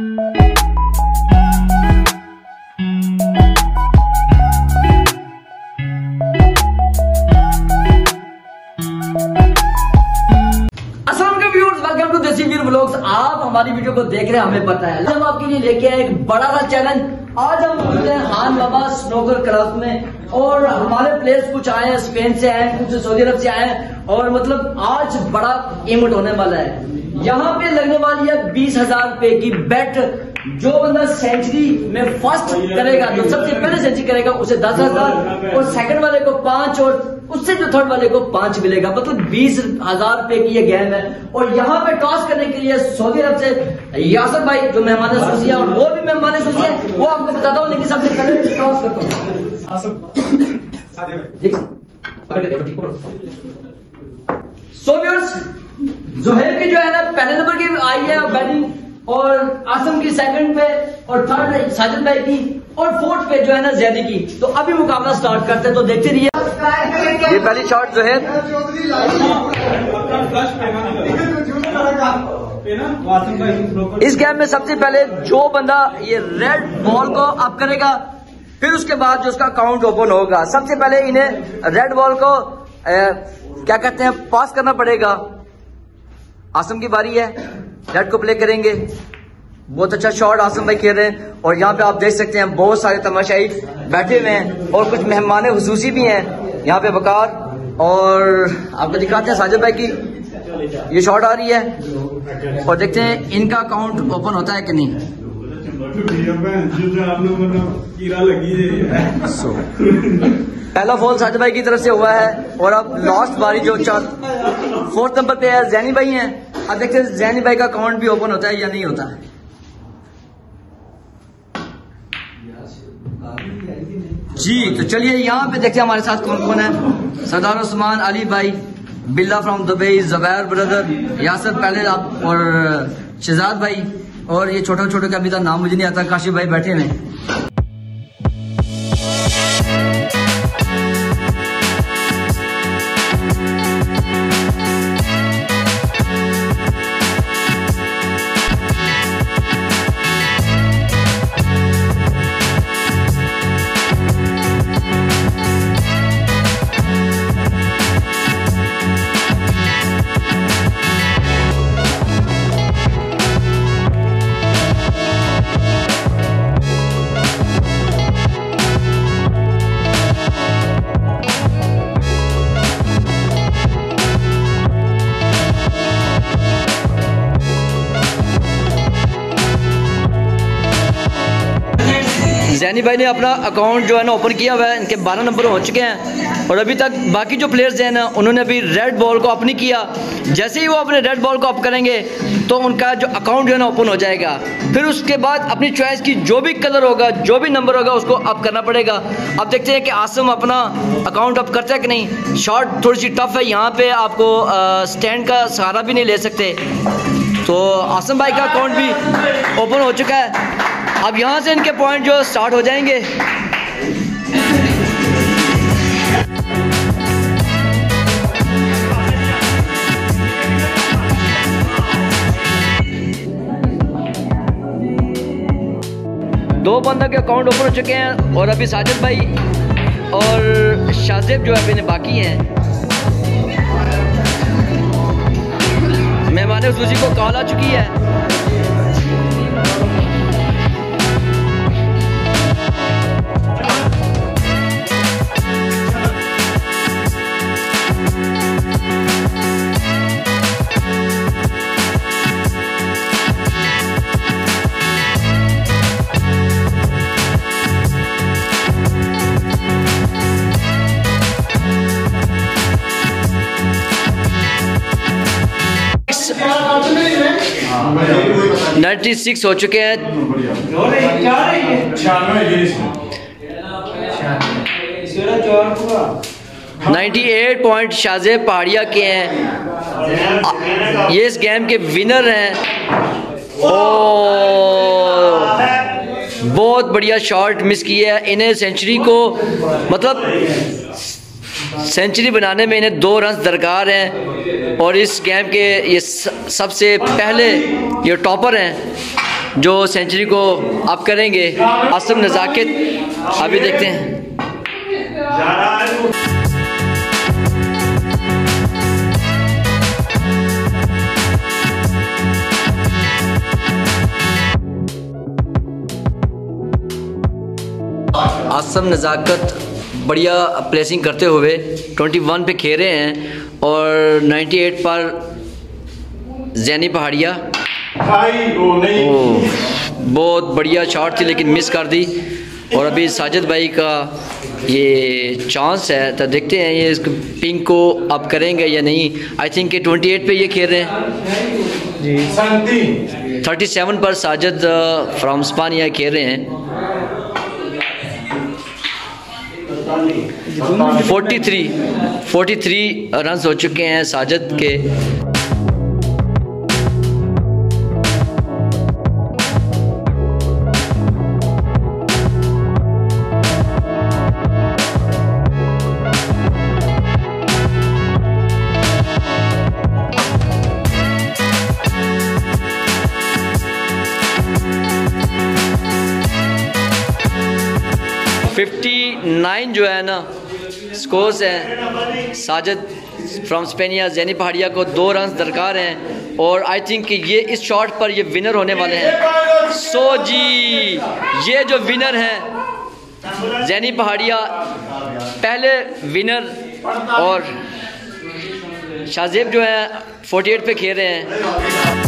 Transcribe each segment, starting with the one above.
आप हमारी वीडियो को देख रहे हैं, हमें पता है। हम आपके लिए लेके आए एक बड़ा सा चैलेंज। आज हम मौजूद हैं खान बाबा स्नूकर क्लब में और हमारे प्लेयर्स कुछ आए हैं, स्पेन से आए हैं, कुछ सऊदी अरब से आए हैं और मतलब आज बड़ा इवेंट होने वाला है। यहाँ पे लगने वाली है 20,000 रुपए की बेट। जो बंदा सेंचुरी में फर्स्ट करेगा, जो सबसे पहले सेंचुरी करेगा, उसे 10,000 और सेकंड वाले को 5 और उससे जो थर्ड वाले को 5 मिलेगा। मतलब 20,000 रुपए की ये गेम है। और यहाँ पे टॉस करने के लिए सऊदी अरब से यासर भाई जो मेहमान खुशी है और वो भी मेहमान खुशी है, वो आपको बताता हूँ। लेकिन सबसे पहले टॉस करता हूँ। सो व्यूअर्स, जोहेब की जो है ना पहले नंबर की आई है बैटिंग, और आसम की सेकंड पे, और थर्ड साजिद भाई की, और फोर्थ पे जो है ना जैदी की। तो अभी मुकाबला स्टार्ट करते हैं, तो देखते रहिए। ये पहली शॉट जो है इस गेम में सबसे पहले जो बंदा ये रेड बॉल को अप करेगा, फिर उसके बाद जो उसका अकाउंट ओपन होगा। सबसे पहले इन्हें रेड बॉल को क्या कहते हैं, पास करना पड़ेगा। आसम की बारी है, रेड को प्ले करेंगे। बहुत अच्छा शॉट आसम भाई खेल रहे हैं और यहाँ पे आप देख सकते हैं बहुत सारे तमाशाई बैठे हुए हैं और कुछ मेहमान हुसूसी भी हैं यहाँ पे बकार। और आपको दिखाते हैं साजिद भाई की ये शॉट आ रही है और देखते हैं इनका अकाउंट ओपन होता है कि नहीं। पहला फॉल साजिद भाई की तरफ से हुआ है और अब लास्ट बारी जो फोर्थ नंबर पे है जैनी भाई हैं। अब देखते हैं जैनी भाई का अकाउंट भी ओपन होता है या नहीं होता है। जी तो चलिए यहाँ पे देखते हैं हमारे साथ कौन कौन है। सरदार उस्मान, अली भाई, Billa from Dubai, Jubair brother, Yasir पहले आप, और शहजाद भाई, और ये छोटे छोटे का अभी तक नाम मुझे नहीं आता, काशिफ भाई बैठे हैं। जैनी भाई ने अपना अकाउंट जो है ना ओपन किया हुआ है, इनके 12 नंबर हो चुके हैं और अभी तक बाकी जो प्लेयर्स हैं ना उन्होंने अभी रेड बॉल को अप नहीं किया। जैसे ही वो अपने रेड बॉल को अप करेंगे तो उनका जो अकाउंट जो है ना ओपन हो जाएगा। फिर उसके बाद अपनी चॉइस की जो भी कलर होगा, जो भी नंबर होगा, उसको अप करना पड़ेगा। अब देखते हैं कि आसम अपना अकाउंट अप करता है कि नहीं। शॉट थोड़ी सी टफ है, यहाँ पे आपको स्टैंड का सहारा भी नहीं ले सकते। तो आसम भाई का अकाउंट भी ओपन हो चुका है। अब यहाँ से इनके पॉइंट जो स्टार्ट हो जाएंगे। दो बंदों के अकाउंट ओपन हो चुके हैं और अभी साजिद भाई और शाजिब जो अभी बाकी हैं। मेहमान हुसूसी को कॉल आ चुकी है। $96 96 हो चुके हैं। 98 पॉइंट शाहजेब पहाड़िया के हैं, ये इस गेम के विनर हैं। बहुत बढ़िया शॉट मिस किया है इन्हें। सेंचुरी को मतलब सेंचुरी बनाने में इन्हें 2 रन दरकार हैं और इस गेम के ये सबसे पहले ये टॉपर हैं। जो सेंचुरी को अप करेंगे, आसिम नज़ाकत। अभी देखते हैं। आसिम नज़ाकत बढ़िया प्लेसिंग करते हुए 21 पे खेल रहे हैं और 98 पर ज़ैनी पहाड़िया। बहुत बढ़िया शॉट थी लेकिन मिस कर दी। और अभी साजिद भाई का ये चांस है, तो देखते हैं ये इसको पिंक को अप करेंगे या नहीं। आई थिंक 28 पे ये खेल रहे हैं जी। 37 पर साजिद फ्रॉम स्पानिया खेल रहे हैं। 43 रन हो चुके हैं साजिद के। नाइन जो है ना स्कोर्स हैं। साजिद फ्रॉम स्पेनिया ज़ैनी पहाड़िया को 2 रन दरकार हैं और आई थिंक कि ये इस शॉट पर ये विनर होने वाले हैं। सो जी ये जो विनर हैं ज़ैनी पहाड़िया पहले विनर, और शाहजेब जो है 48 पे खेल रहे हैं।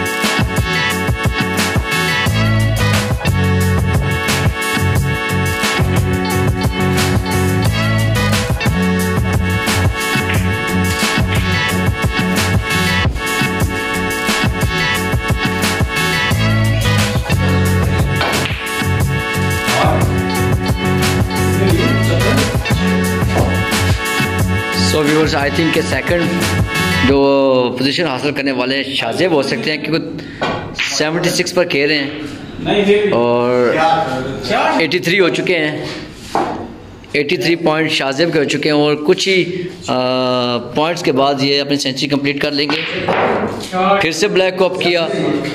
सो व्यूअर्स, आई थिंक के सेकंड जो पोजीशन हासिल करने वाले शाहजेब हो सकते हैं, क्योंकि 76 पर खेल रहे हैं और 83 हो चुके हैं। 83 पॉइंट शाहजेब के हो चुके हैं और कुछ ही पॉइंट्स के बाद ये अपनी सेंचुरी कंप्लीट कर लेंगे। फिर से ब्लैक को अप किया।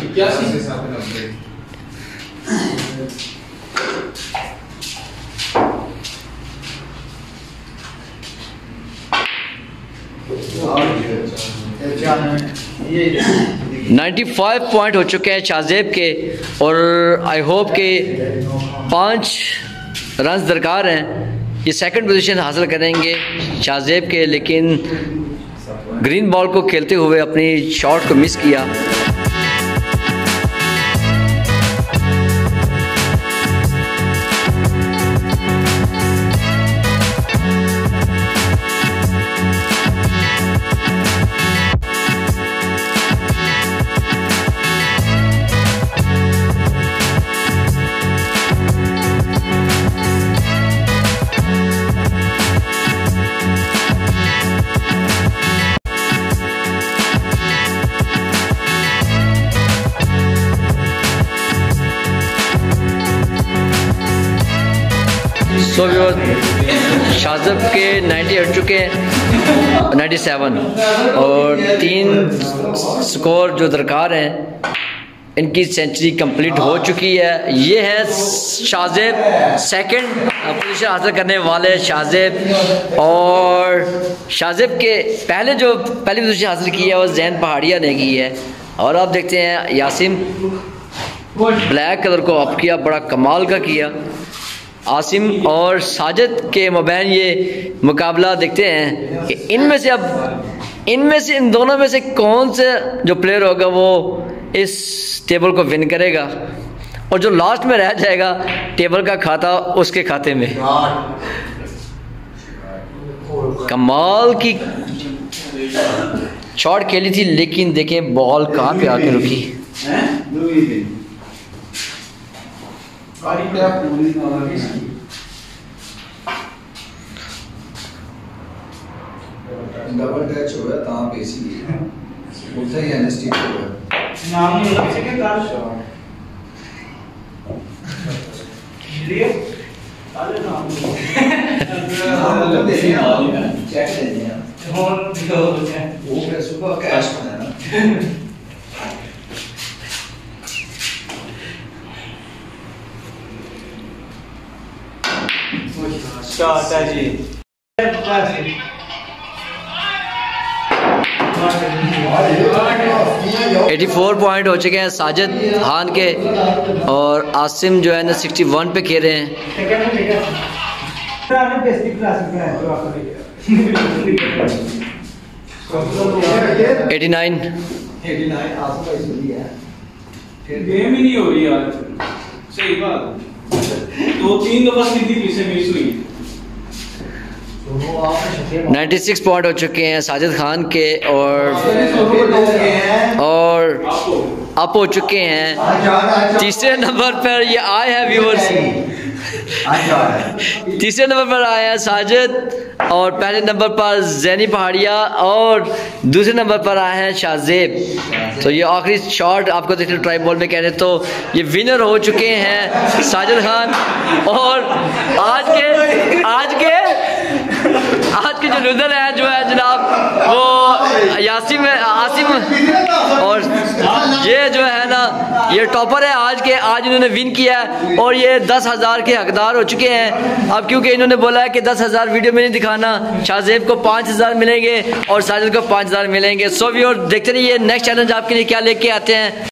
ये 95 पॉइंट हो चुके हैं शाहजेब के और आई होप के 5 रन दरकार हैं। ये सेकंड पोजीशन हासिल करेंगे शाहजेब के, लेकिन ग्रीन बॉल को खेलते हुए अपनी शॉट को मिस किया। सो शाहजेब के 90 हट चुके हैं, 97 और 3 स्कोर जो दरकार हैं, इनकी सेंचुरी कंप्लीट हो चुकी है। ये है शाहजेब, सेकंड पोजीशन हासिल करने वाले शाहजेब। और शाहजेब के पहली पोजीशन हासिल की है वो ज़ैन पहाड़िया ने की है। और आप देखते हैं यासिम ब्लैक कलर को अप किया, बड़ा कमाल का किया। आसिम और साजिद के मबैन ये मुकाबला देखते हैं कि इनमें से इन दोनों में से कौन से जो प्लेयर होगा वो इस टेबल को विन करेगा, और जो लास्ट में रह जाएगा टेबल का खाता उसके खाते में। कमाल की शॉट खेली थी, लेकिन देखें बॉल कहाँ पे आके रुकी। डबल टच हो गया तां पे सी उठा ही एनएसटी हो गया नाम नहीं लग सके कार शॉट लिए साले नाम चेक ले लिया और वो पे सुपर कैश है ना शॉट है जी। 84 पॉइंट हो चुके हैं साजिद खान के, और आसिम जो है ना 61 पे खेल रहे हैं। 89। गेम ही नहीं हो रही यार, सही बात। 2-3 दफा सीधी पीछे मिस हुई। 96 पॉइंट हो चुके हैं साजिद खान के, और अप हो चुके हैं। तीसरे नंबर पर ये आए हैं व्यूअर्स, तीसरे नंबर पर आए हैं साजिद, और पहले नंबर पर जैनी पहाड़िया, और दूसरे नंबर पर आए हैं शाहजेब। तो ये आखिरी शॉट आपको देख रहे ट्राई बॉल में कह रहे, तो ये विनर हो चुके हैं साजिद खान। और आज के जो लूजर है जो है जनाब वो आसिम, और ये जो है ना ये टॉपर है आज के। आज इन्होंने विन किया है और ये 10,000 के हकदार हो चुके हैं। अब क्योंकि इन्होंने बोला है कि 10,000 वीडियो में नहीं दिखाना, शाहजेब को 5,000 मिलेंगे और साजिद को 5,000 मिलेंगे। सो व्यूअर्स देखते रहिए नेक्स्ट चैलेंज आपके लिए क्या लेके आते हैं।